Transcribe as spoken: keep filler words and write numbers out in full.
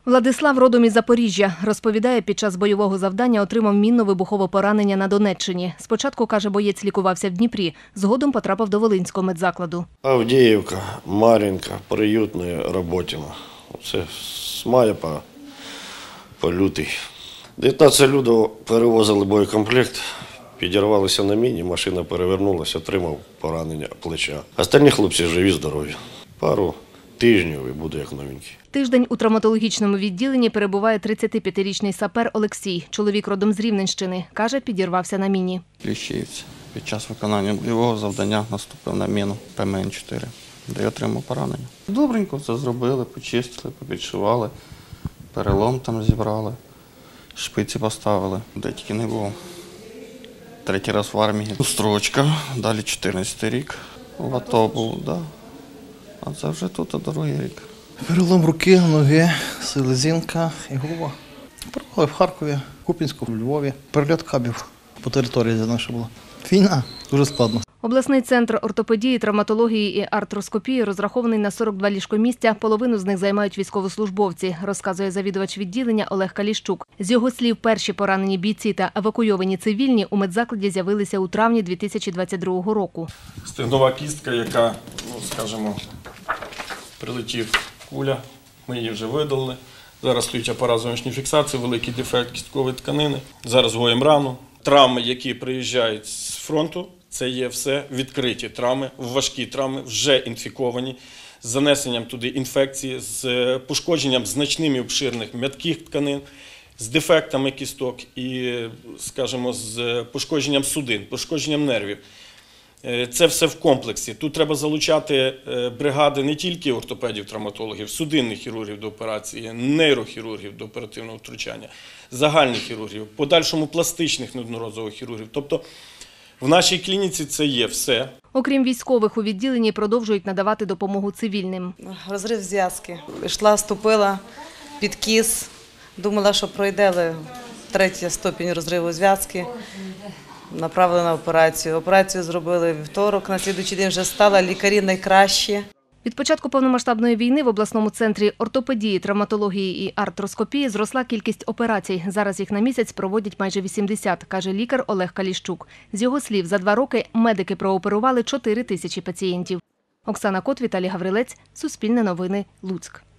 Владислав родом із Запоріжжя. Розповідає, під час бойового завдання отримав мінно-вибухове поранення на Донеччині. Спочатку, каже, боєць лікувався в Дніпрі, згодом потрапив до Волинського медзакладу. Авдіївка, Мар'їнка, приютне, роботино. Це з мая по, по лютий. дев'ятнадцять лютого перевозили боєкомплект, підірвалися на міні, машина перевернулася, отримав поранення плеча. Остальні хлопці живі, здорові. Пару тижнів і буду як новенький. Тиждень у травматологічному відділенні перебуває тридцятип'ятирічний сапер Олексій. Чоловік родом з Рівненщини. Каже, підірвався на міні. Кліщівці. Під час виконання бойового завдання наступив на міну Пе Ем Ен чотири, де й отримав поранення. Добренько все зробили, почистили, попідшивали, перелом там зібрали, шпиці поставили, де тільки не було. Третій раз в армії. Строчка, далі чотирнадцятий рік. В АТО був, да. А це вже тут, а другий рік. Перелом руки, ноги, селезінка і голова. Провели в Харкові, Куп'янську, в Львові. Перельот кабів по території наша була. Війна, дуже складно. Обласний центр ортопедії, травматології і артроскопії розрахований на сорок два ліжкомістя, половину з них займають військовослужбовці, розказує завідувач відділення Олег Каліщук. З його слів, перші поранені бійці та евакуйовані цивільні у медзакладі з'явилися у травні дві тисячі двадцять другого року. Стегнова кістка, яка, ну, скажімо, прилетів куля, ми її вже видалили. Зараз стоїть апарат зовнішньої фіксації, великий дефект кісткової тканини. Зараз гоїмо рану. Травми, які приїжджають з фронту, це є все відкриті травми, важкі травми, вже інфіковані, з занесенням туди інфекції, з пошкодженням значним і обширних м'яких тканин, з дефектами кісток і, скажімо, з пошкодженням судин, пошкодженням нервів. Це все в комплексі. Тут треба залучати бригади не тільки ортопедів, травматологів, судинних хірургів до операції, нейрохірургів до оперативного втручання, загальних хірургів, в подальшому пластичних неодноразових хірургів. Тобто в нашій клініці це є все. Окрім військових, у відділенні продовжують надавати допомогу цивільним. Розрив зв'язки. Йшла, ступила, підкіс, думала, що пройде, але третя ступінь розриву зв'язки. Направили на операцію. Операцію зробили вівторок, на слідуючий день вже стала, лікарі найкращі. Від початку повномасштабної війни в обласному центрі ортопедії, травматології і артроскопії зросла кількість операцій. Зараз їх на місяць проводять майже вісімдесят, каже лікар Олег Каліщук. З його слів, за два роки медики прооперували чотири тисячі пацієнтів. Оксана Кот, Віталій Гаврилець, Суспільне новини, Луцьк.